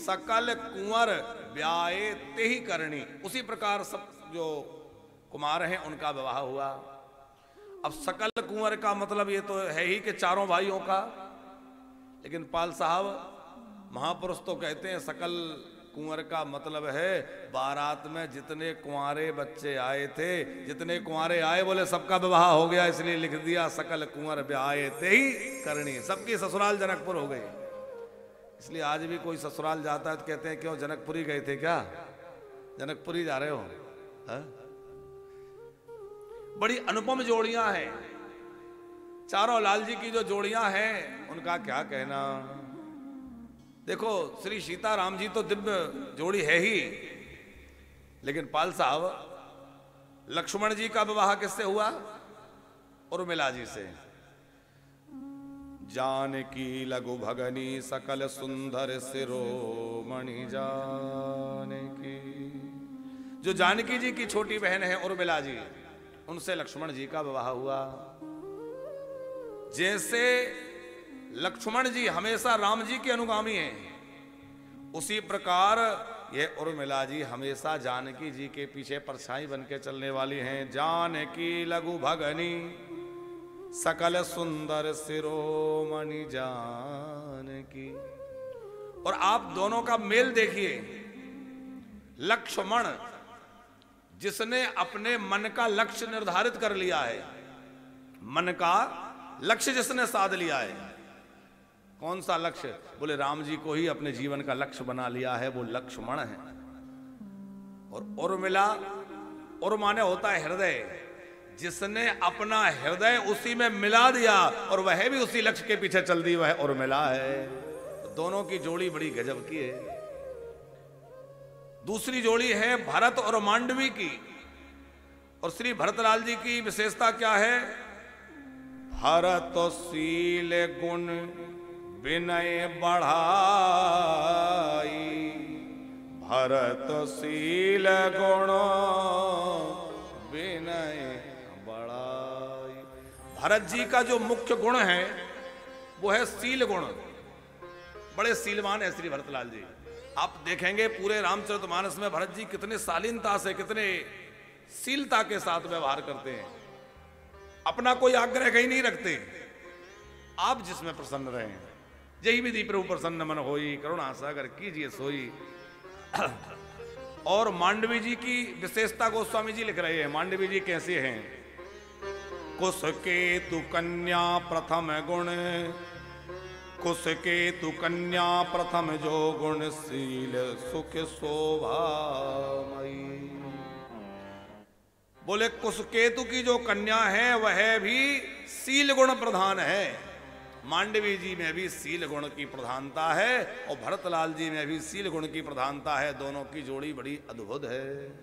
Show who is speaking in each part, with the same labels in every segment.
Speaker 1: सकल कुंवर ब्याए ते ही करनी, उसी प्रकार सब जो कुमार हैं उनका विवाह हुआ। अब सकल कुंवर का मतलब ये तो है ही कि चारों भाइयों का, लेकिन पाल साहब महापुरुष तो कहते हैं सकल कुंवर का मतलब है बारात में जितने कुंवारे बच्चे आए थे, जितने कुंवारे आए बोले सबका विवाह हो गया, इसलिए लिख दिया सकल कुंवर ब्याए ते ही करनी, सबकी ससुराल जनकपुर हो गई। इसलिए आज भी कोई ससुराल जाता है तो कहते हैं क्यों जनकपुरी गए थे क्या, जनकपुरी जा रहे हो हा? बड़ी अनुपम जोड़ियां हैं चारों लाल जी की जो जोड़ियां हैं उनका क्या कहना। देखो श्री सीता राम जी तो दिव्य जोड़ी है ही, लेकिन पाल साहब लक्ष्मण जी का विवाह किससे हुआ, उर्मिला जी से। जानकी लघु भगनी सकल सुंदर शिरोमणि जानकी, जो जानकी जी की छोटी बहन है उर्मिला जी, उनसे लक्ष्मण जी का विवाह हुआ। जैसे लक्ष्मण जी हमेशा राम जी के अनुगामी हैं, उसी प्रकार ये उर्मिला जी हमेशा जानकी जी के पीछे परछाई बन के चलने वाली हैं। जानकी लघु भगनी सकल सुंदर शिरोमणि जानकी। और आप दोनों का मेल देखिए, लक्ष्मण जिसने अपने मन का लक्ष्य निर्धारित कर लिया है, मन का लक्ष्य जिसने साध लिया है, कौन सा लक्ष्य, बोले राम जी को ही अपने जीवन का लक्ष्य बना लिया है, वो लक्ष्मण है। और उर्मिला, उर माने होता है हृदय, जिसने अपना हृदय उसी में मिला दिया और वह भी उसी लक्ष्य के पीछे चल दी, वह उर्मिला है। तो दोनों की जोड़ी बड़ी गजब की है। दूसरी जोड़ी है भरत और मांडवी की, और श्री भरतलाल जी की विशेषता क्या है, भरत शील गुण विनय बढ़ाई, भरत शील गुण विनय बढ़ाई। भरत जी का जो मुख्य गुण है वो है शील गुण, बड़े शीलवान है श्री भरतलाल जी। आप देखेंगे पूरे रामचरितमानस में भरत जी कितने शालीनता से, कितने शीलता के साथ व्यवहार करते हैं, अपना कोई आग्रह कहीं नहीं रखते, आप जिसमें प्रसन्न रहें, यही विधि प्रभु प्रसन्न मन होई, करुणा सागर कीजिए सोई। और मांडवी जी की विशेषता गोस्वामी जी लिख रहे हैं, मांडवी जी कैसे हैं, कुश केतु कन्या प्रथम गुण, कुश केतु कन्या प्रथम जो गुण शील सुख शोभामयी। बोले कुशकेतु की जो कन्या है वह भी शील गुण प्रधान है, मांडवी जी में भी शील गुण की प्रधानता है और भरतलाल जी में भी शील गुण की प्रधानता है। दोनों की जोड़ी बड़ी अद्भुत है।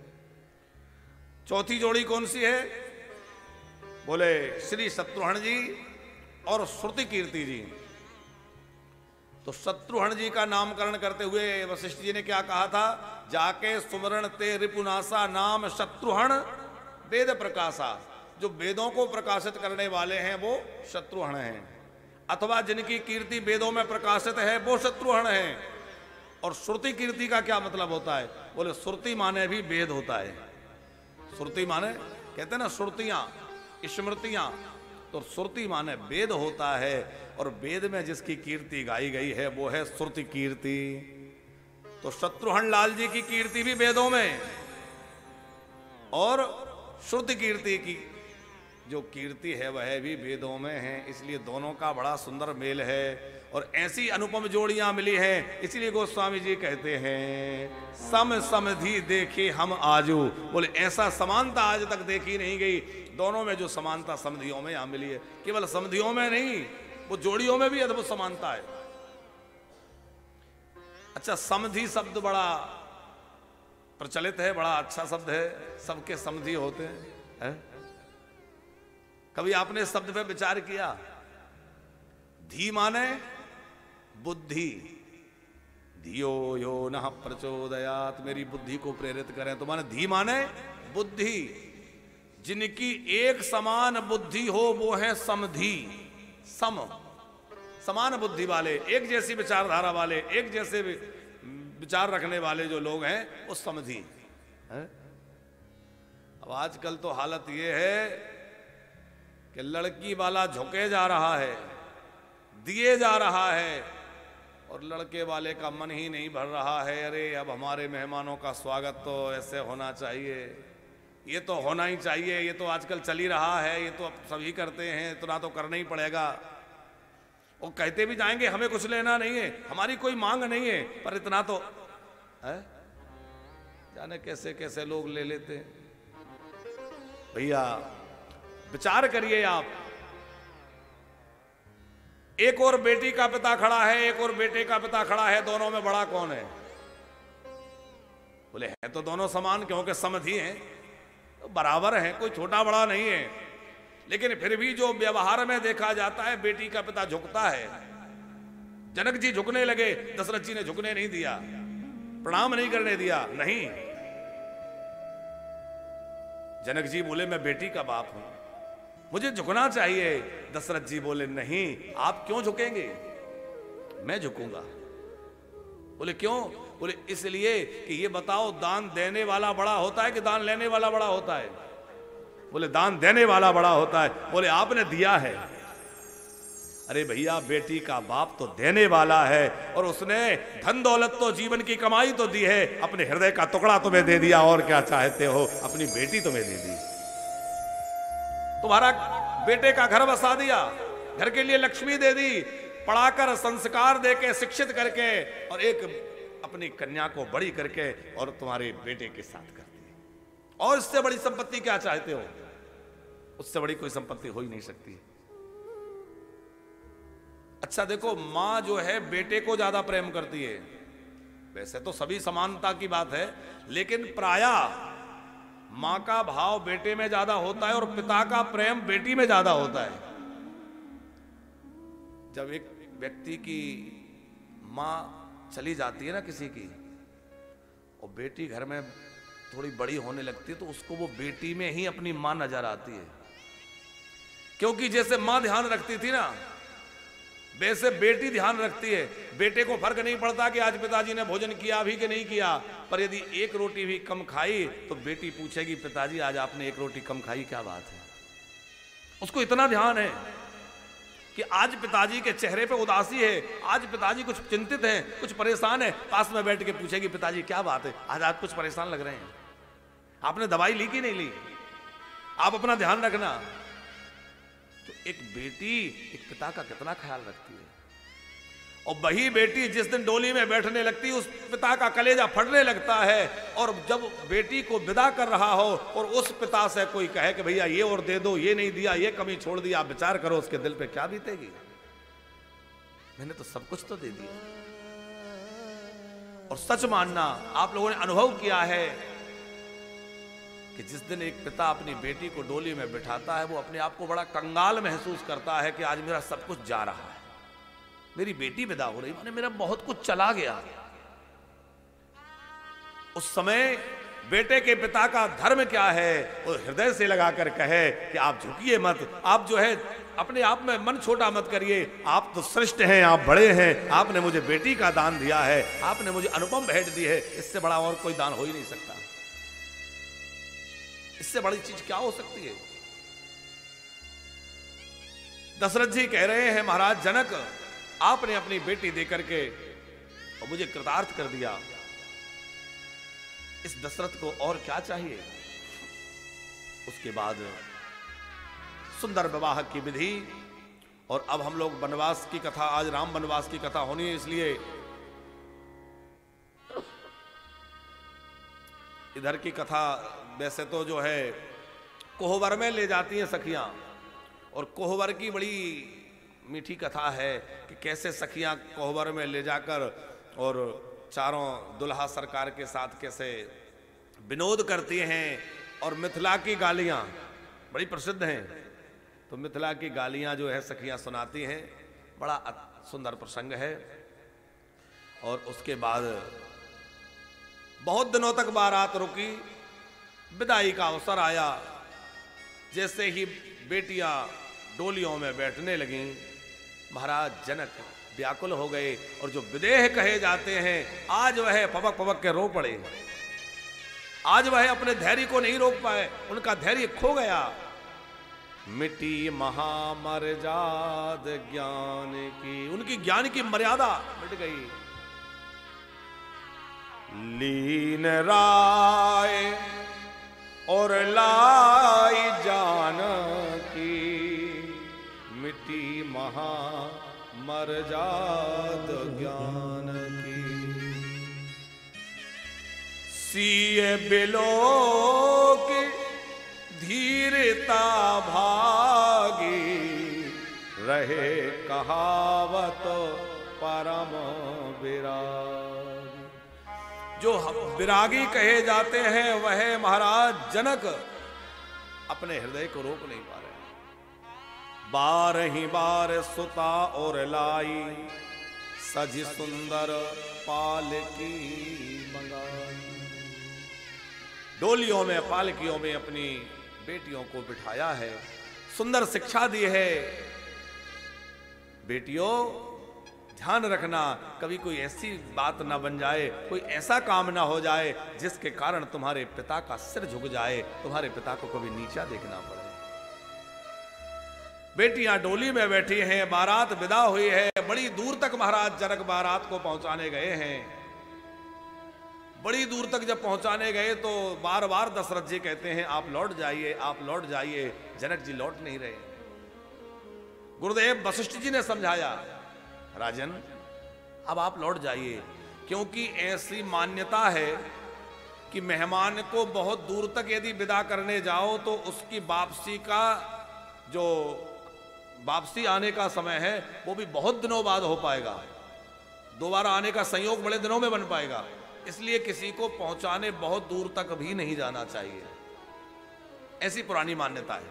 Speaker 1: चौथी जोड़ी कौन सी है, बोले श्री शत्रुघ्न जी और श्रुति कीर्ति जी। तो शत्रुघ्न जी का नामकरण करते हुए वशिष्ठ जी ने क्या कहा था, जाके सुमरण ते रिपुनासा नाम शत्रुघ्न वेद प्रकाशा। जो वेदों को प्रकाशित करने वाले हैं वो शत्रुघ्न हैं, अथवा जिनकी कीर्ति वेदों में प्रकाशित है वो शत्रुघ्न हैं। और श्रुति कीर्ति का क्या मतलब होता है, बोले श्रुति माने भी वेद होता है। श्रुति माने कहते हैं ना श्रुतियां, स्मृतियां, तो श्रुति माने वेद होता है। और वेद में जिसकी कीर्ति गाई गई है वो है श्रुति कीर्ति। तो शत्रुघ्न लाल जी की कीर्ति भी वेदों में, और श्रुति कीर्ति की जो कीर्ति है वह भी वेदों में है। इसलिए दोनों का बड़ा सुंदर मेल है और ऐसी अनुपम जोड़ियां मिली हैं। इसलिए गोस्वामी जी कहते हैं सम समधि देखे हम आजू, बोले ऐसा समानता आज तक देखी नहीं गई। दोनों में जो समानता समधियों में यहां मिली है, केवल समधियों में नहीं, वो जोड़ियों में भी अद्भुत समानता है। अच्छा, समधि शब्द बड़ा प्रचलित है, बड़ा अच्छा शब्द है, सबके समधि होते हैं। कभी आपने इस शब्द पे विचार किया? धी माने बुद्धि, धियो यो नः प्रचोदयात्, मेरी बुद्धि को प्रेरित करें, तो माने धी माने बुद्धि। जिनकी एक समान बुद्धि हो वो है समधि। सम, समान बुद्धि वाले, एक जैसी विचारधारा वाले, एक जैसे विचार रखने वाले जो लोग हैं वो समझी हैं? अब आजकल तो हालत ये है कि लड़की वाला झुके जा रहा है, दिए जा रहा है, और लड़के वाले का मन ही नहीं भर रहा है। अरे अब हमारे मेहमानों का स्वागत तो ऐसे होना चाहिए, ये तो होना ही चाहिए, ये तो आजकल चल ही रहा है, ये तो अब सभी करते हैं, इतना तो करना ही पड़ेगा। वो कहते भी जाएंगे हमें कुछ लेना नहीं है, हमारी कोई मांग नहीं है, पर इतना तो है। जाने कैसे कैसे लोग ले लेते हैं। भैया विचार करिए आप, एक और बेटी का पिता खड़ा है, एक और बेटे का पिता खड़ा है, दोनों में बड़ा कौन है? बोले है तो दोनों समान, क्योंकि समझी हैं, तो बराबर हैं, कोई छोटा बड़ा नहीं है। लेकिन फिर भी जो व्यवहार में देखा जाता है, बेटी का पिता झुकता है। जनक जी झुकने लगे, दशरथ जी ने झुकने नहीं दिया, प्रणाम नहीं करने दिया। नहीं, जनक जी बोले मैं बेटी का बाप हूं, मुझे झुकना चाहिए। दशरथ जी बोले नहीं, आप क्यों झुकेंगे, मैं झुकूंगा। बोले क्यों? बोले इसलिए कि ये बताओ, दान देने वाला बड़ा होता है कि दान लेने वाला बड़ा होता है? बोले दान देने वाला बड़ा होता है। बोले आपने दिया है। अरे भैया, बेटी का बाप तो देने वाला है, और उसने धन दौलत तो जीवन की कमाई तो दी है, अपने हृदय का टुकड़ा तुम्हें दे दिया, और क्या चाहते हो, अपनी बेटी तुम्हें दे दी। तुम्हारा बेटे का घर बसा दिया, घर के लिए लक्ष्मी दे दी, पढ़ाकर संस्कार देके शिक्षित करके, और एक अपनी कन्या को बड़ी करके और तुम्हारे बेटे के साथ कर दी। और इससे बड़ी संपत्ति क्या चाहते हो? उससे बड़ी कोई संपत्ति हो ही नहीं सकती। अच्छा देखो, मां जो है बेटे को ज्यादा प्रेम करती है। वैसे तो सभी समानता की बात है, लेकिन प्रायः मां का भाव बेटे में ज्यादा होता है और पिता का प्रेम बेटी में ज्यादा होता है। जब एक व्यक्ति की मां चली जाती है ना किसी की, और बेटी घर में थोड़ी बड़ी होने लगती है, तो उसको वो बेटी में ही अपनी मां नजर आती है। क्योंकि जैसे मां ध्यान रखती थी ना, वैसे बेटी ध्यान रखती है। बेटे को फर्क नहीं पड़ता कि आज पिताजी ने भोजन किया भी कि नहीं किया, पर यदि एक रोटी भी कम खाई तो बेटी पूछेगी पिताजी आज आपने एक रोटी कम खाई, क्या बात है? उसको इतना ध्यान है कि आज पिताजी के चेहरे पे उदासी है, आज पिताजी कुछ चिंतित हैं, कुछ परेशान है, पास में बैठ के पूछेगी पिताजी क्या बात है, आज आप कुछ परेशान लग रहे हैं, आपने दवाई ली कि नहीं ली, आप अपना ध्यान रखना। तो एक बेटी एक पिता का कितना ख्याल रखती है। और वही बेटी जिस दिन डोली में बैठने लगती है, उस पिता का कलेजा फटने लगता है। और जब बेटी को विदा कर रहा हो और उस पिता से कोई कहे कि भैया ये और दे दो, ये नहीं दिया, ये कमी छोड़ दिया, आप विचार करो उसके दिल पे क्या बीतेगी। मैंने तो सब कुछ तो दे दिया। और सच मानना, आप लोगों ने अनुभव किया है कि जिस दिन एक पिता अपनी बेटी को डोली में बिठाता है, वो अपने आप को बड़ा कंगाल महसूस करता है कि आज मेरा सब कुछ जा रहा है, मेरी बेटी विदा हो रही, माने मेरा बहुत कुछ चला गया। उस समय बेटे के पिता का धर्म क्या है, वो हृदय से लगाकर कहे कि आप झुकिए मत, आप जो है अपने आप में मन छोटा मत करिए, आप तो श्रेष्ठ हैं, आप बड़े हैं, आपने मुझे बेटी का दान दिया है, आपने मुझे अनुपम भेंट दी है, इससे बड़ा और कोई दान हो ही नहीं सकता। इससे बड़ी चीज क्या हो सकती है। दशरथ जी कह रहे हैं महाराज जनक, आपने अपनी बेटी देकर के और मुझे कृतार्थ कर दिया, इस दशरथ को और क्या चाहिए। उसके बाद सुंदर विवाह की विधि, और अब हम लोग वनवास की कथा, आज राम वनवास की कथा होनी है, इसलिए इधर की कथा वैसे तो जो है कोहबर में ले जाती हैं सखियां, और कोहबर की बड़ी मीठी कथा है कि कैसे सखियां कोहबर में ले जाकर और चारों दुल्हा सरकार के साथ कैसे विनोद करती हैं। और मिथिला की गालियां बड़ी प्रसिद्ध हैं, तो मिथिला की गालियां जो है सखियां सुनाती हैं, बड़ा सुंदर प्रसंग है। और उसके बाद बहुत दिनों तक बारात रुकी, विदाई का अवसर आया। जैसे ही बेटियां डोलियों में बैठने लगीं, महाराज जनक व्याकुल हो गए और जो विदेह कहे जाते हैं आज वह पबक पबक के रो पड़े। आज वह अपने धैर्य को नहीं रोक पाए, उनका धैर्य खो गया। मिट्टी महामर्याद ज्ञान की, उनकी ज्ञान की मर्यादा मिट गई। लीन राय और लाई जान की, मिट्टी महामर्याद ज्ञान की। सीए बिलो की धीरता भागी, रहे कहावत परम विरागी। जो विरागी कहे जाते हैं वह महाराज जनक अपने हृदय को रोक नहीं पा रहे। बार ही बार सुता और लाई, सजी सुंदर पालकी मंगाई। डोलियों में पालकियों में अपनी बेटियों को बिठाया है, सुंदर शिक्षा दी है। बेटियों ध्यान रखना, कभी कोई ऐसी बात ना बन जाए, कोई ऐसा काम ना हो जाए जिसके कारण तुम्हारे पिता का सिर झुक जाए, तुम्हारे पिता को कभी नीचा देखना पड़े। बेटियां डोली में बैठी हैं, बारात विदा हुई है। बड़ी दूर तक महाराज जनक बारात को पहुंचाने गए हैं। बड़ी दूर तक जब पहुंचाने गए तो बार बार दशरथ जी कहते हैं आप लौट जाइए, आप लौट जाइए। जनक जी लौट नहीं रहे। गुरुदेव वशिष्ठ जी ने समझाया, राजन अब आप लौट जाइए, क्योंकि ऐसी मान्यता है कि मेहमान को बहुत दूर तक यदि विदा करने जाओ तो उसकी वापसी का जो वापसी आने का समय है वो भी बहुत दिनों बाद हो पाएगा। दोबारा आने का संयोग बड़े दिनों में बन पाएगा। इसलिए किसी को पहुंचाने बहुत दूर तक भी नहीं जाना चाहिए, ऐसी पुरानी मान्यता है।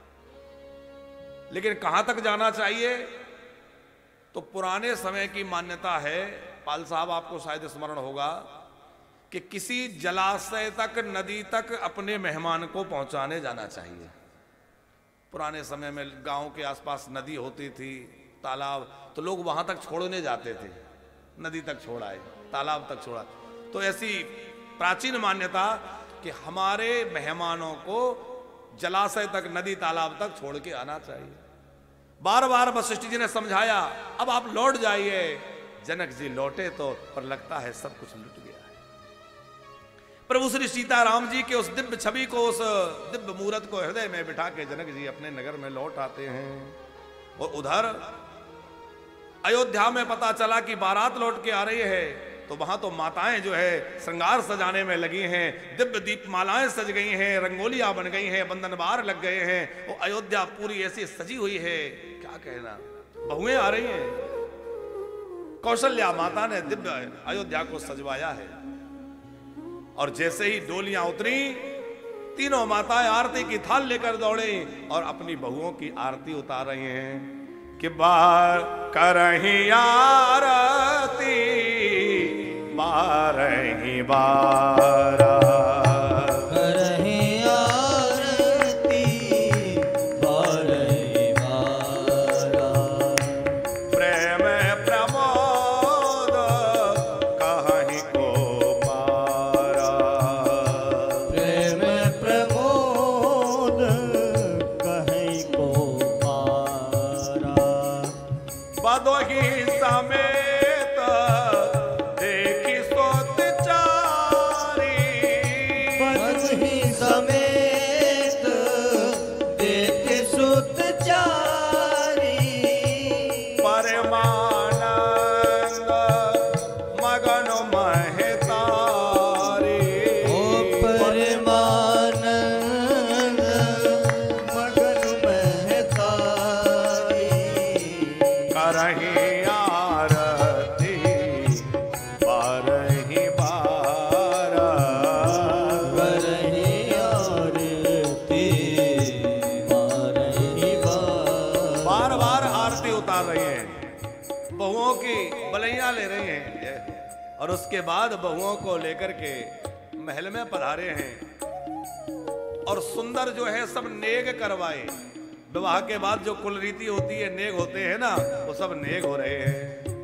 Speaker 1: लेकिन कहां तक जाना चाहिए? तो पुराने समय की मान्यता है, पाल साहब आपको शायद स्मरण होगा, कि किसी जलाशय तक, नदी तक अपने मेहमान को पहुंचाने जाना चाहिए। पुराने समय में गांव के आसपास नदी होती थी, तालाब, तो लोग वहां तक छोड़ने जाते थे। नदी तक छोड़ाए, तालाब तक छोड़ा। तो ऐसी प्राचीन मान्यता कि हमारे मेहमानों को जलाशय तक, नदी तालाब तक छोड़ के आना चाहिए। बार बार वशिष्ठ जी ने समझाया अब आप लौट जाइए। जनक जी लौटे तो पर लगता है सब कुछ लुट गया है। प्रभु श्री सीताराम जी के उस दिव्य छवि को, उस दिव्य मूर्त को हृदय में बिठा के जनक जी अपने नगर में लौट आते हैं। और उधर अयोध्या में पता चला कि बारात लौट के आ रही है, तो वहां तो माताएं जो है श्रृंगार सजाने में लगी हैं, दिव्य दीपमालाएं सज गई हैं, रंगोलियां बन गई हैं, बंधन बार लग गए हैं। वो अयोध्या पूरी ऐसी सजी हुई है, क्या कहना। बहुएं आ रही हैं, कौशल्या माता ने दिव्य अयोध्या को सजवाया है। और जैसे ही डोलियां उतरी, तीनों माताएं आरती की थाल लेकर दौड़े और अपनी बहुओं की आरती उतार रही हैं कि बार करही आरती बारही बारा,
Speaker 2: करही आरती बारही बारा।
Speaker 1: प्रेम प्रमोद कहीं को पारा,
Speaker 2: प्रेम प्रमोद कहीं को पारा।
Speaker 1: बदोही समेत देखी सोत चारी,
Speaker 2: बदोही समेत देखी सुत चारी।
Speaker 1: परमानंद मगन महतारी,
Speaker 2: ओ परमानंद मगन महतारी।
Speaker 1: करही आरती बारही बारा,
Speaker 2: करही आरती बारही बारा।
Speaker 1: बार बार आरती उतार रही हैं, बहुओं की बलैया ले रही हैं। और उसके बाद बहुओं को लेकर के महल में पधारे हैं। और सुंदर जो है सब नेग करवाए। विवाह के बाद जो कुल रीति होती है, नेग होते हैं ना, वो सब नेग हो रहे हैं।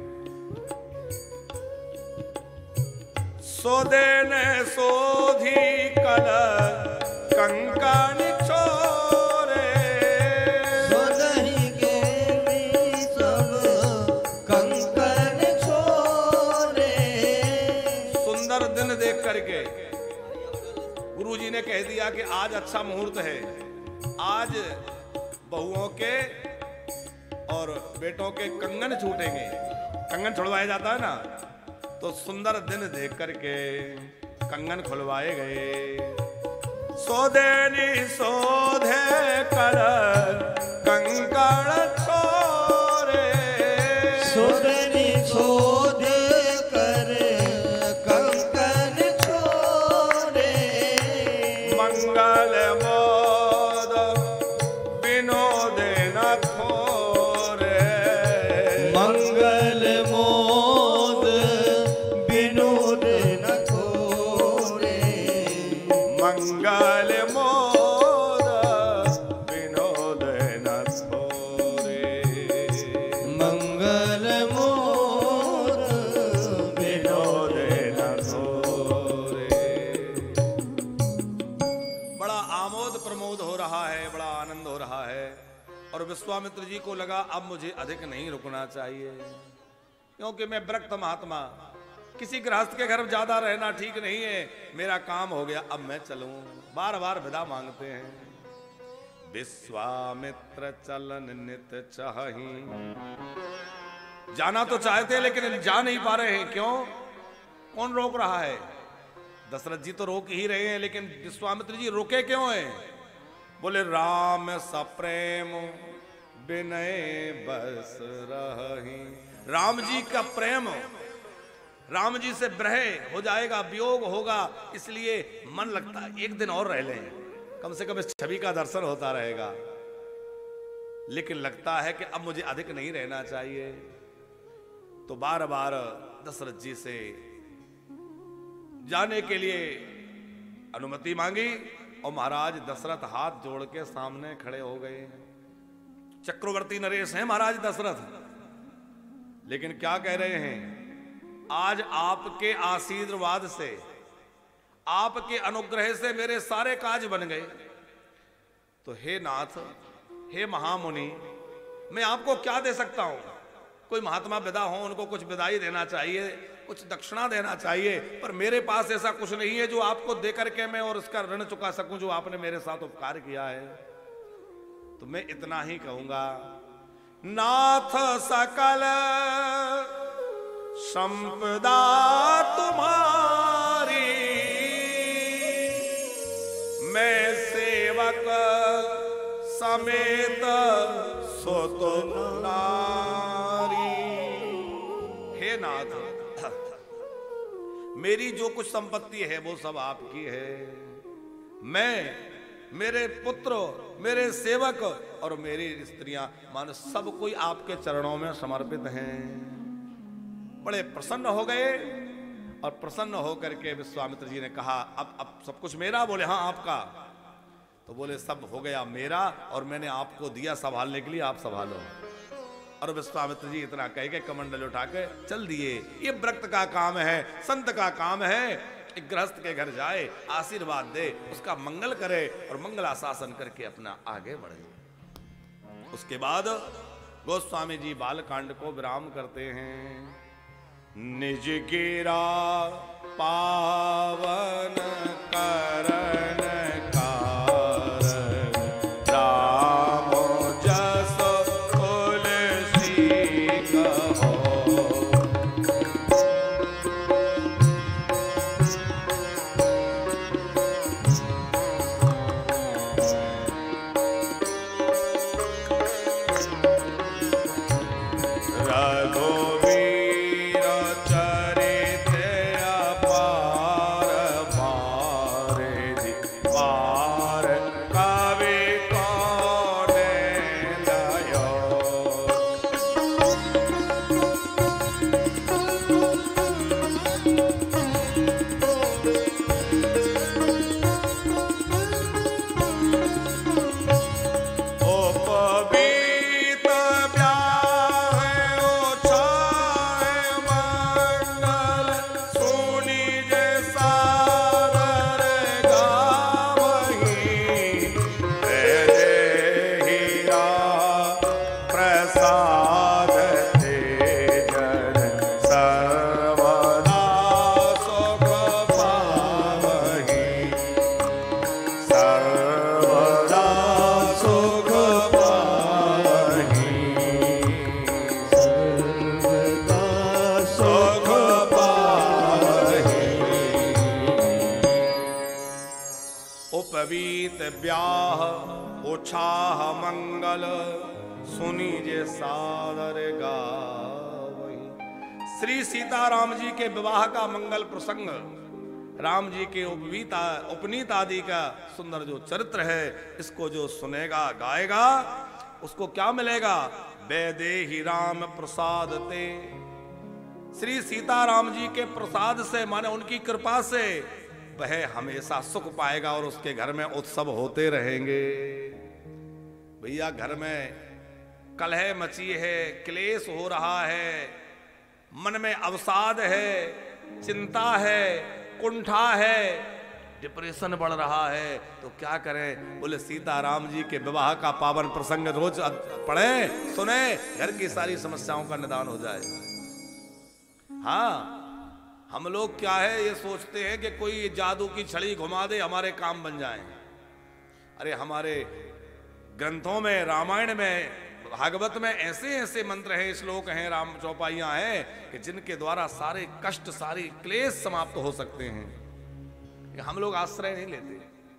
Speaker 1: सोदेने सोधी कल कंकण छोरे।
Speaker 2: सोदही के भी सब कंकण छोरे।
Speaker 1: सुंदर दिन देख करके गुरुजी ने कह दिया कि आज अच्छा मुहूर्त है, आज बहुओं के और बेटों के कंगन छूटेंगे। कंगन छुड़वाया जाता है ना, तो सुंदर दिन देख करके कंगन खुलवाए गए। सोदेनी सोधे कर कंकण छोरे।
Speaker 2: सोदनी सोध कर कंकण छोरे।
Speaker 1: मंगल मोद विनोद न खोरे।
Speaker 2: मंगल मोद विनोद न खोरे।
Speaker 1: मंगल मोद विनोद न खोरे।
Speaker 2: मंगल मोद
Speaker 1: विनोद न खोरे। बड़ा आमोद प्रमोद हो रहा है, बड़ा आनंद हो रहा है। और विश्वामित्र जी को लगा अब मुझे अधिक नहीं रुकना चाहिए, क्योंकि मैं विरक्त महात्मा, किसी गृहस्थ के घर ज्यादा रहना ठीक नहीं है। मेरा काम हो गया, अब मैं चलूं। बार बार विदा मांगते हैं। विश्वामित्र चलन नित चाही। जाना तो चाहते हैं लेकिन जा नहीं पा रहे हैं। क्यों? कौन रोक रहा है? दशरथ जी तो रोक ही रहे हैं, लेकिन विश्वामित्र जी रुके क्यों हैं? बोले राम सप्रेम विनय बस रही। राम जी का प्रेम, राम जी से ब्रह हो जाएगा, वियोग होगा, इसलिए मन लगता है एक दिन और रह लें, कम से कम इस छवि का दर्शन होता रहेगा। लेकिन लगता है कि अब मुझे अधिक नहीं रहना चाहिए। तो बार बार दशरथ जी से जाने के लिए अनुमति मांगी और महाराज दशरथ हाथ जोड़ के सामने खड़े हो गए। चक्रवर्ती नरेश हैं महाराज दशरथ, लेकिन क्या कह रहे हैं? आज आपके आशीर्वाद से, आपके अनुग्रह से मेरे सारे काज बन गए। तो हे नाथ, हे महामुनि, मैं आपको क्या दे सकता हूं? कोई महात्मा विदा हो, उनको कुछ विदाई देना चाहिए, कुछ दक्षिणा देना चाहिए, पर मेरे पास ऐसा कुछ नहीं है जो आपको दे करके मैं और इसका ऋण चुका सकूं जो आपने मेरे साथ उपकार किया है। तो मैं इतना ही कहूंगा, नाथ सकल संपदा तुम्हारी, मैं सेवक समेत सुत नारी। हे नाथ, मेरी जो कुछ संपत्ति है वो सब आपकी है। मैं, मेरे पुत्र, मेरे सेवक और मेरी स्त्रियां, मानो सब कोई आपके चरणों में समर्पित हैं। बड़े प्रसन्न हो गए और प्रसन्न होकर के विश्वामित्र जी ने कहा, अब सब कुछ मेरा? बोले हाँ आपका। तो बोले सब हो गया मेरा, और मैंने आपको दिया संभालने के लिए, आप संभालो। और विश्वामित्र जी इतना कह के कमंडल उठा के चल दिए। ये व्रत का काम है, संत का काम है। एक गृहस्थ के घर जाए, आशीर्वाद दे, उसका मंगल करे और मंगलाशासन करके अपना आगे बढ़े। उसके बाद गोस्वामी जी बालकांड को विराम करते हैं। निज गिरा पावन करन कारण, राम जस तुलसी कहो। रघुवीर चरित अपार, उपवीत ब्याह उछाह मंगल सुनीजे सादर गावई। श्री सीताराम जी के विवाह का मंगल प्रसंग, राम जी के उपनीत आदि का सुंदर जो चरित्र है, इसको जो सुनेगा गाएगा उसको क्या मिलेगा? वैदेही राम प्रसाद ते। श्री सीताराम जी के प्रसाद से, माने उनकी कृपा से वह हमेशा सुख पाएगा और उसके घर में उत्सव होते रहेंगे। भैया घर में कलह मची है, क्लेश हो रहा है, मन में अवसाद है, चिंता है, कुंठा है, डिप्रेशन बढ़ रहा है, तो क्या करें? बोले सीताराम जी के विवाह का पावन प्रसंग रोज पढ़े सुने, घर की सारी समस्याओं का निदान हो जाए। हाँ, हम लोग क्या है ये सोचते हैं कि कोई जादू की छड़ी घुमा दे हमारे काम बन जाएं। अरे हमारे ग्रंथों में, रामायण में, भागवत में ऐसे ऐसे मंत्र हैं, श्लोक हैं, राम चौपाइयां हैं कि जिनके द्वारा सारे कष्ट, सारी क्लेश समाप्त हो सकते हैं। हम लोग आश्रय नहीं लेते।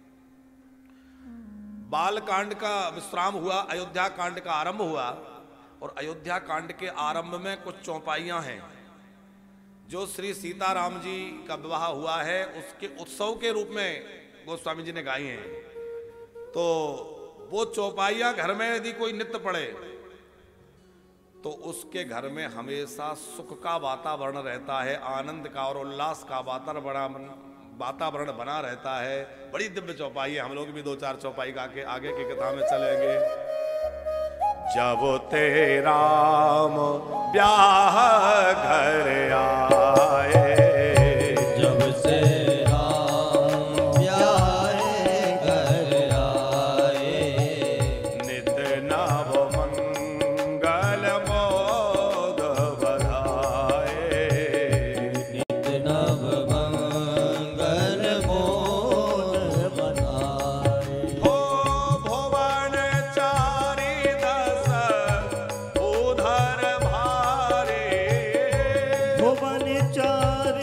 Speaker 1: बाल कांड का विश्राम हुआ, अयोध्या कांड का आरंभ हुआ, और अयोध्या कांड के आरंभ में कुछ चौपाइयां हैं जो श्री सीताराम जी का विवाह हुआ है उसके उत्सव के रूप में गोस्वामी जी ने गाई हैं। तो वो चौपाइयां घर में यदि कोई नित्य पढ़े तो उसके घर में हमेशा सुख का वातावरण रहता है, आनंद का और उल्लास का वातावरण बना रहता है। बड़ी दिव्य चौपाई है। हम लोग भी 2-4 चौपाई गा के आगे की कथा में चलेंगे। जब ते राम ब्याह घर आए,
Speaker 2: जब से राम ब्याह घर आए,
Speaker 1: नित नव मंगल मोद बधाए,
Speaker 2: नित नव मंगल मोद बनाए।
Speaker 1: हो भुवन चारि दस उधर भारे,
Speaker 2: भुवन चारि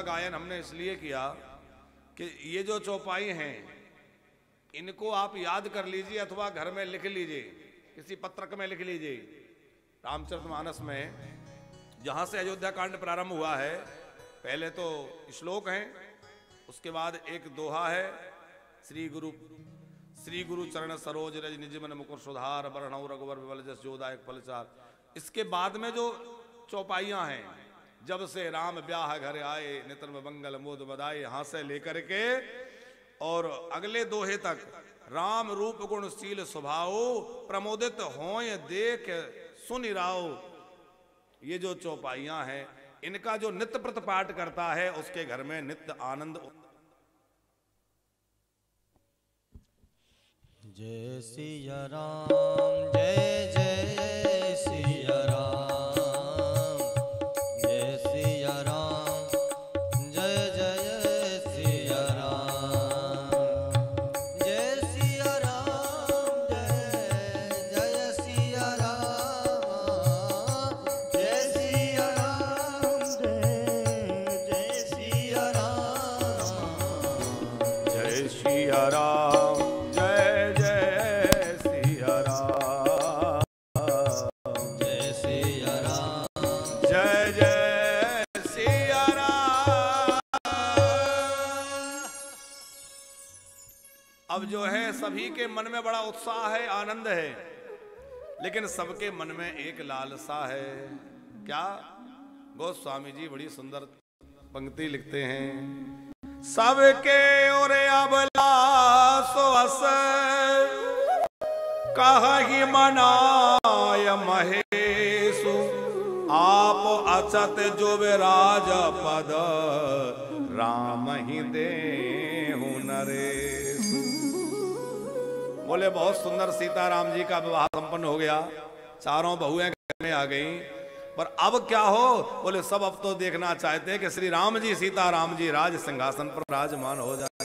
Speaker 1: गायन हमने इसलिए किया कि ये जो चौपाई हैं इनको आप याद कर लीजिए अथवा घर में लिख लीजिए, किसी पत्रक में लिख लीजिए। रामचरितमानस में जहां से अयोध्या कांड प्रारंभ हुआ है, पहले तो श्लोक हैं, उसके बाद एक दोहा है, श्री गुरु चरण सरोज रज निज मन मुकुर सुधार बरहणु रघुवर विमल जस जोदायक फलचार। इसके बाद में जो चौपाइयां हैं, जब से राम ब्याह घर आए नितर में मंगल मोद बधाए, यहां से लेकर के और अगले दोहे तक राम रूप गुण शील स्वभाव प्रमोदित होय देख सुनि राव। ये जो चौपाइयां हैं इनका जो नित्य प्रतिपाठ करता है उसके घर में नित्य आनंद।
Speaker 2: जय सिया राम जय जय सिया राम, जय सिया राम जय जय सिया राम, जय सिया राम जय जय सिया राम, जय सिया राम जय जय सिया राम,
Speaker 1: जय सिया राम जो है सभी के मन में बड़ा उत्साह है, आनंद है, लेकिन सबके मन में एक लालसा है। क्या? गोस्वामी जी बड़ी सुंदर पंक्ति लिखते हैं, सबके और अभिलाषो अस कहि मनाय महेशु, आप अचत जो विराज पद राम ही देहु नरेशु। बोले बहुत सुंदर सीताराम जी का विवाह संपन्न हो गया, चारों बहुएं घर में आ गईं, पर अब क्या हो? बोले सब अब तो देखना चाहते हैं कि श्री राम जी सीताराम जी राज सिंहासन पर विराजमान हो जाए।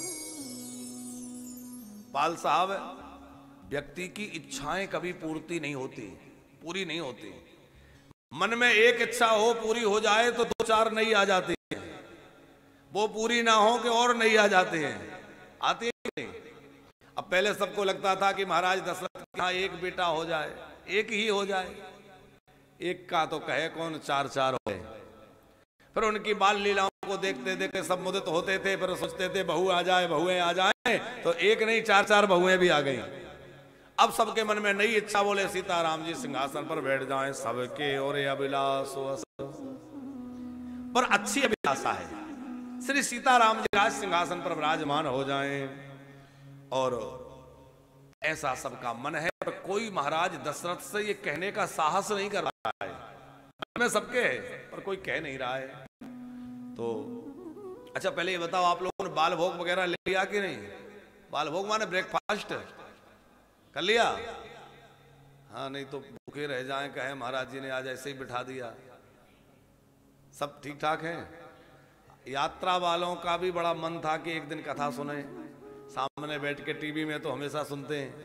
Speaker 1: पाल साहब, व्यक्ति की इच्छाएं कभी पूर्ति नहीं होती, पूरी नहीं होती। मन में एक इच्छा हो पूरी हो जाए तो दो चार नहीं आ जाती है, वो पूरी ना हो कि और नहीं आ जाते हैं, आती नहीं। अब पहले सबको लगता था कि महाराज दशरथ के यहाँ एक बेटा हो जाए, एक ही हो जाए, एक का तो कहे कौन, चार चार हो गए। फिर उनकी बाल लीलाओं को देखते देखते सब मुदित होते थे, फिर सोचते थे बहू आ जाए, बहुएं आ जाए, तो एक नहीं चार चार बहुएं भी आ गई। अब सबके मन में नई इच्छा, बोले सीताराम जी सिंहासन पर बैठ जाएं, सबके और अभिलाषो अस। पर अच्छी अभिलाषा है, श्री सीताराम जी राज सिंहासन पर विराजमान हो जाएं, और ऐसा सबका मन है। पर कोई महाराज दशरथ से ये कहने का साहस नहीं कर रहा है, मन में सबके है पर कोई कह नहीं रहा है। तो अच्छा पहले ये बताओ, आप लोगों ने बाल भोग वगैरह ले लिया कि नहीं? बाल भोग माने ब्रेकफास्ट कर लिया? हाँ, नहीं तो भूखे रह जाएं, कहे महाराज जी ने आज ऐसे ही बिठा दिया। सब ठीक ठाक है? यात्रा वालों का भी बड़ा मन था कि एक दिन कथा सुने, सामने बैठ के टीवी में तो हमेशा सुनते हैं,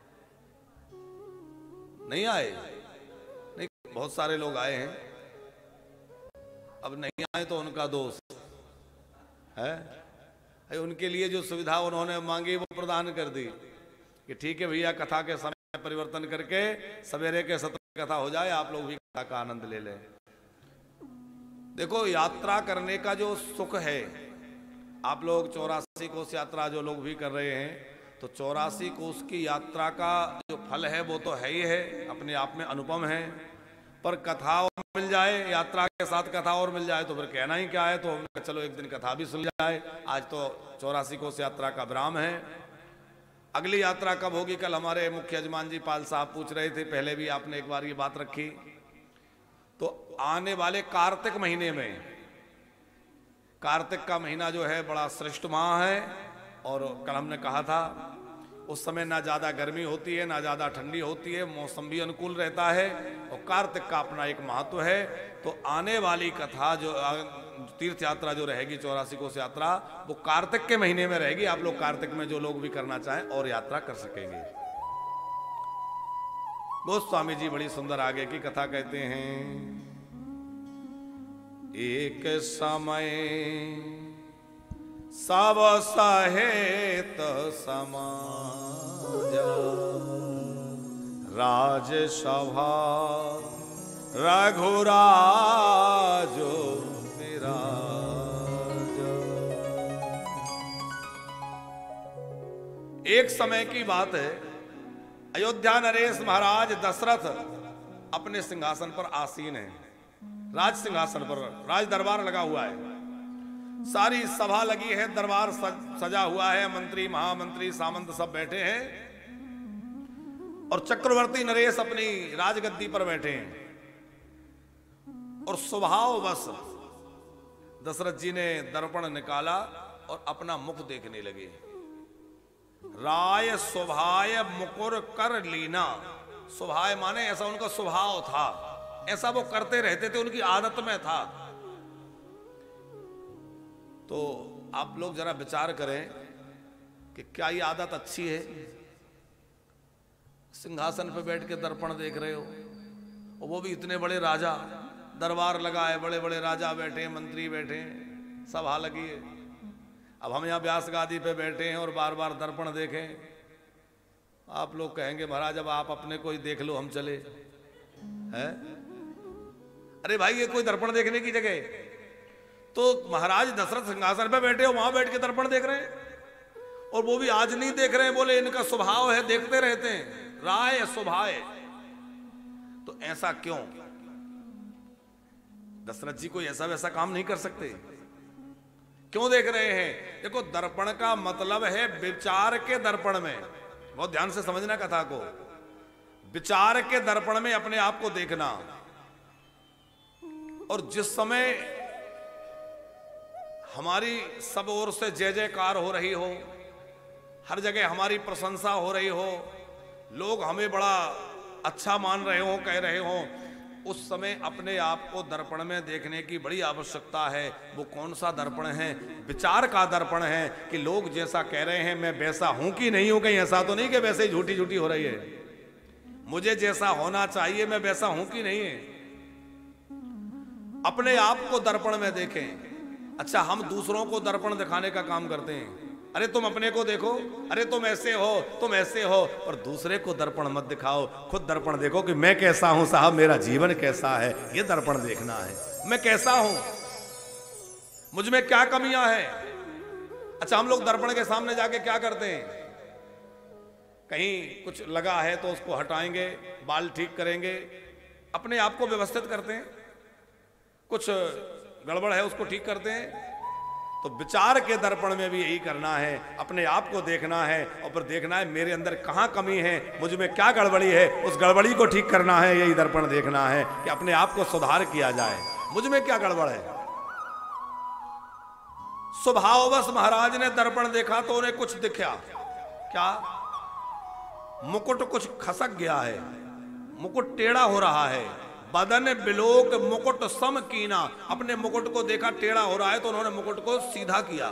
Speaker 1: नहीं आए? नहीं, बहुत सारे लोग आए हैं, अब नहीं आए तो उनका दोष है। उनके लिए जो सुविधा उन्होंने मांगी वो प्रदान कर दी कि ठीक है भैया, कथा के समय परिवर्तन करके सवेरे के सत्र कथा हो जाए, आप लोग भी कथा का आनंद ले लें। देखो, यात्रा करने का जो सुख है, आप लोग 84 कोस यात्रा जो लोग भी कर रहे हैं, तो 84 कोस की यात्रा का जो फल है वो तो है ही है, अपने आप में अनुपम है। पर कथा और मिल जाए, यात्रा के साथ कथा और मिल जाए तो फिर कहना ही क्या है। तो हमने चलो एक दिन कथा भी सुन जाए। आज तो 84 कोस यात्रा का विराम है, अगली यात्रा कब होगी? कल हमारे मुख्य यजमान जी पाल साहब पूछ रहे थे, पहले भी आपने एक बार ये बात रखी, तो आने वाले कार्तिक महीने में, कार्तिक का महीना जो है बड़ा श्रेष्ठ माह है, और कल हमने कहा था उस समय ना ज़्यादा गर्मी होती है ना ज़्यादा ठंडी होती है, मौसम भी अनुकूल रहता है, और कार्तिक का अपना एक महत्व है। तो आने वाली कथा जो तीर्थ यात्रा जो रहेगी 84 कोस यात्रा, वो कार्तिक के महीने में रहेगी। आप लोग कार्तिक में जो लोग भी करना चाहें और यात्रा कर सकेंगे। गोस्वामी जी बड़ी सुंदर आगे की कथा कहते हैं, एक समय सब सहेत समाज, राजसभा रघुराज विराज। एक समय की बात है, अयोध्या नरेश महाराज दशरथ अपने सिंहासन पर आसीन है, राज सिंहासन पर राज दरबार लगा हुआ है, सारी सभा लगी है, दरबार सजा हुआ है, मंत्री महामंत्री सामंत सब बैठे हैं और चक्रवर्ती नरेश अपनी राजगद्दी पर बैठे हैं। और स्वभाववश दशरथ जी ने दर्पण निकाला और अपना मुख देखने लगे। राय स्वभाय मुकुर कर लीना, स्वभाव माने ऐसा उनका स्वभाव था, ऐसा वो करते रहते थे, उनकी आदत में था। तो आप लोग जरा विचार करें कि क्या ये आदत अच्छी है? सिंहासन पे बैठ के दर्पण देख रहे हो, और वो भी इतने बड़े राजा, दरबार लगा है, बड़े बड़े राजा बैठे हैं, मंत्री बैठे हैं, सभा लगी है। अब हम यहाँ व्यास गादी पे बैठे हैं और बार बार दर्पण देखें। आप लोग कहेंगे महाराज अब आप अपने को ही देख लो, हम चले हैं। अरे भाई ये कोई दर्पण देखने की जगह? तो महाराज दशरथ सिंहासन पे बैठे हो, वहां बैठ के दर्पण देख रहे हैं, और वो भी आज नहीं देख रहे हैं, बोले इनका स्वभाव है, देखते रहते हैं, राय स्वभाव। तो ऐसा क्यों? दशरथ जी कोई ऐसा वैसा काम नहीं कर सकते, क्यों देख रहे हैं? देखो दर्पण का मतलब है विचार के दर्पण में, बहुत ध्यान से समझना कथा को, विचार के दर्पण में अपने आप को देखना। और जिस समय हमारी सब ओर से जय जयकार हो रही हो, हर जगह हमारी प्रशंसा हो रही हो, लोग हमें बड़ा अच्छा मान रहे हो, कह रहे हो, उस समय अपने आप को दर्पण में देखने की बड़ी आवश्यकता है। वो कौन सा दर्पण है? विचार का दर्पण है कि लोग जैसा कह रहे हैं मैं वैसा हूं कि नहीं हूं। कहीं ऐसा तो नहीं कि वैसे ही झूठी झूठी हो रही है, मुझे जैसा होना चाहिए मैं वैसा हूं कि नहीं है। अपने आप को दर्पण में देखें। अच्छा, हम दूसरों को दर्पण दिखाने का काम करते हैं, अरे तुम अपने को देखो, अरे तुम ऐसे हो, तुम ऐसे हो, और दूसरे को दर्पण मत दिखाओ, खुद दर्पण देखो कि मैं कैसा हूं साहब, मेरा जीवन कैसा है, ये दर्पण देखना है। मैं कैसा हूं, मुझ में क्या कमियां हैं। अच्छा, हम लोग दर्पण के सामने जाके क्या करते हैं? कहीं कुछ लगा है तो उसको हटाएंगे, बाल ठीक करेंगे, अपने आप को व्यवस्थित करते हैं, कुछ गड़बड़ है उसको ठीक करते हैं। तो विचार के दर्पण में भी यही करना है, अपने आप को देखना है और फिर देखना है मेरे अंदर कहाँ कमी है, मुझ में क्या गड़बड़ी है, उस गड़बड़ी को ठीक करना है। यही दर्पण देखना है कि अपने आप को सुधार किया जाए, मुझ में क्या गड़बड़ है। स्वभाववश महाराज ने दर्पण देखा तो उन्हें कुछ दिखा। क्या? मुकुट कुछ खसक गया है, मुकुट टेढ़ा हो रहा है। बदन बिलोक मुकुट सम कीना, अपने मुकुट को देखा टेढ़ा हो रहा है तो उन्होंने मुकुट को सीधा किया।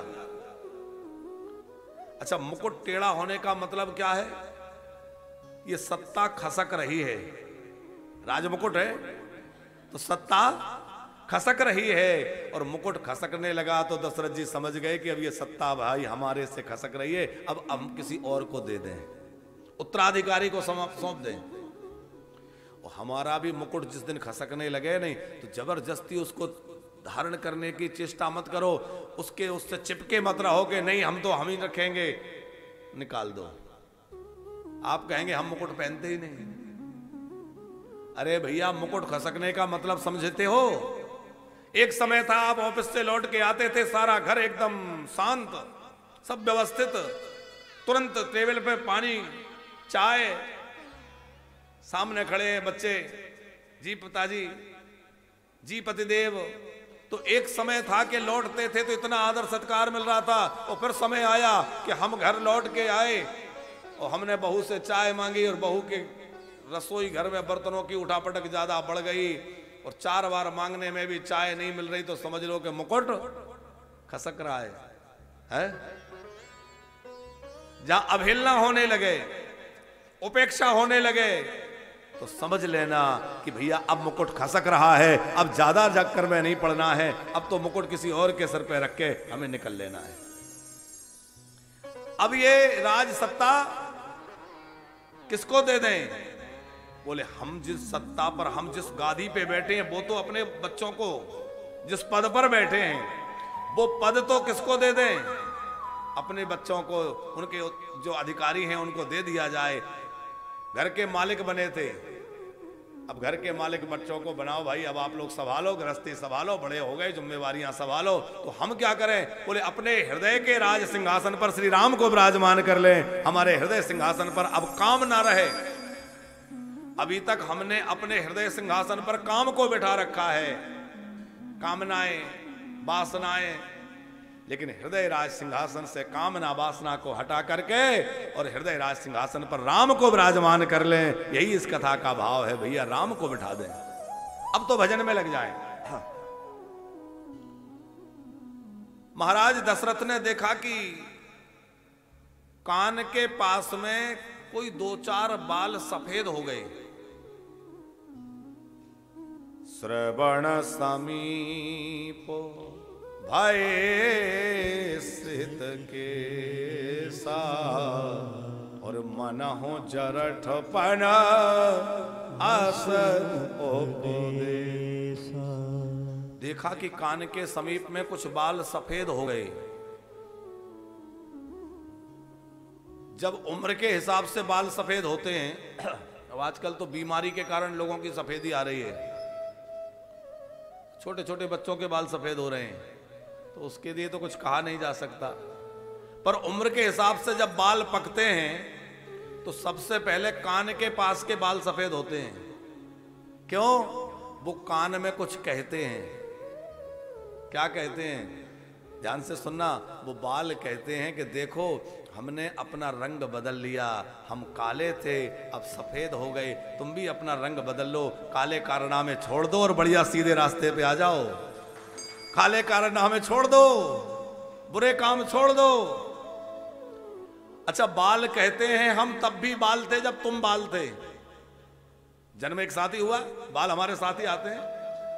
Speaker 1: अच्छा, मुकुट टेढ़ा होने का मतलब क्या है? ये सत्ता खसक रही है, राजमुकुट है तो सत्ता खसक रही है, और मुकुट खसकने लगा तो दशरथ जी समझ गए कि अब ये सत्ता भाई हमारे से खसक रही है, अब हम किसी और को दे दें, उत्तराधिकारी को सौंप दें। और हमारा भी मुकुट जिस दिन खसकने लगे नहीं तो जबरदस्ती उसको धारण करने की चेष्टा मत करो, उससे चिपके मत रहो कि नहीं हम तो हम ही रखेंगे, निकाल दो। आप कहेंगे हम मुकुट पहनते ही नहीं। अरे भैया, मुकुट खसकने का मतलब समझते हो? एक समय था आप ऑफिस से लौट के आते थे, सारा घर एकदम शांत, सब व्यवस्थित, तुरंत टेबल पे पानी, चाय, सामने खड़े हैं बच्चे, जी पिताजी, जी पतिदेव। तो एक समय था कि लौटते थे तो इतना आदर सत्कार मिल रहा था, और फिर समय आया कि हम घर लौट के आए और हमने बहू से चाय मांगी, और बहू के रसोई घर में बर्तनों की उठापटक ज्यादा बढ़ गई, और 4 बार मांगने में भी चाय नहीं मिल रही, तो समझ लो कि मुकुट खसक रहा है? जहां अवहेलना होने लगे, उपेक्षा होने लगे, तो समझ लेना कि भैया अब मुकुट खसक रहा है, अब ज्यादा चक्कर में नहीं पड़ना है, अब तो मुकुट किसी और के सर पे रख के हमें निकल लेना है। अब ये राज सत्ता किसको दे दें? बोले हम जिस सत्ता पर, हम जिस गादी पे बैठे हैं, वो तो अपने बच्चों को, जिस पद पर बैठे हैं वो पद तो किसको दे दें? अपने बच्चों को, उनके जो अधिकारी हैं उनको दे दिया जाए। घर के मालिक बने थे, अब घर के मालिक बच्चों को बनाओ भाई, अब आप लोग संभालो, गृहस्थी संभालो, बड़े हो गए, जिम्मेवारियां संभालो। तो हम क्या करें? बोले अपने हृदय के राज सिंहासन पर श्री राम को विराजमान कर लें। हमारे हृदय सिंहासन पर अब काम ना रहे। अभी तक हमने अपने हृदय सिंहासन पर काम को बिठा रखा है, कामनाएं, वासनाएं, लेकिन हृदय राज सिंहासन से कामना वासना को हटा करके और हृदय राज सिंहासन पर राम को विराजमान कर लें। यही इस कथा का भाव है भैया, राम को बिठा दें। अब तो भजन में लग जाएं। महाराज दशरथ ने देखा कि कान के पास में कोई 2-4 बाल सफेद हो गए। श्रवण समीपो भय सित के सा और मन हो जरठ पन आस देखा कि कान के समीप में कुछ बाल सफेद हो गए। जब उम्र के हिसाब से बाल सफेद होते हैं, अब आजकल तो बीमारी के कारण लोगों की सफेदी आ रही है, छोटे छोटे बच्चों के बाल सफेद हो रहे हैं, तो उसके लिए तो कुछ कहा नहीं जा सकता। पर उम्र के हिसाब से जब बाल पकते हैं तो सबसे पहले कान के पास के बाल सफेद होते हैं। क्यों? वो कान में कुछ कहते हैं। क्या कहते हैं? ध्यान से सुनना। वो बाल कहते हैं कि देखो हमने अपना रंग बदल लिया, हम काले थे अब सफेद हो गए, तुम भी अपना रंग बदल लो, काले कारनामे छोड़ दो और बढ़िया सीधे रास्ते पे आ जाओ। काले कारनामे छोड़ दो, बुरे काम छोड़ दो। अच्छा, बाल कहते हैं हम तब भी बाल थे जब तुम बाल थे। जन्म एक साथ ही हुआ, बाल हमारे साथ ही आते हैं।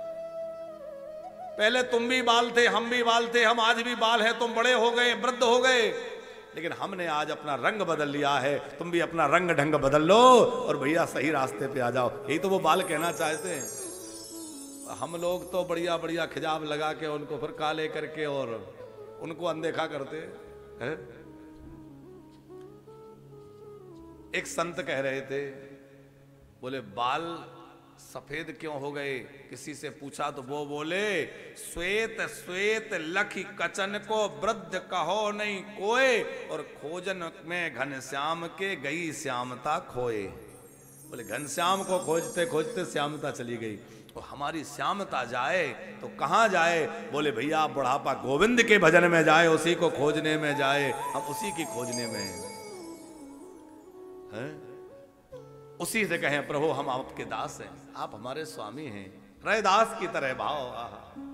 Speaker 1: पहले तुम भी बाल थे, हम भी बाल थे, हम आज भी बाल हैं, तुम बड़े हो गए, वृद्ध हो गए, लेकिन हमने आज अपना रंग बदल लिया है। तुम भी अपना रंग ढंग बदल लो और भैया सही रास्ते पे आ जाओ। यही तो वो बाल कहना चाहते हैं। हम लोग तो बढ़िया बढ़िया खिजाब लगा के उनको फिर काले करके और उनको अनदेखा करते हैं। एक संत कह रहे थे, बोले बाल सफेद क्यों हो गए? किसी से पूछा तो वो बोले, श्वेत श्वेत लखी कचन को वृद्ध कहो नहीं कोय, और खोजन में घनश्याम के गई श्यामता खोए। बोले घनश्याम को खोजते खोजते श्यामता चली गई। तो हमारी श्यामता जाए तो कहाँ जाए? बोले भैया बुढ़ापा गोविंद के भजन में जाए, उसी को खोजने में जाए। हम उसी की खोजने में हैं। उसी से कहें प्रभु हम आपके दास हैं, आप हमारे स्वामी हैं। रैदास की तरह भाव।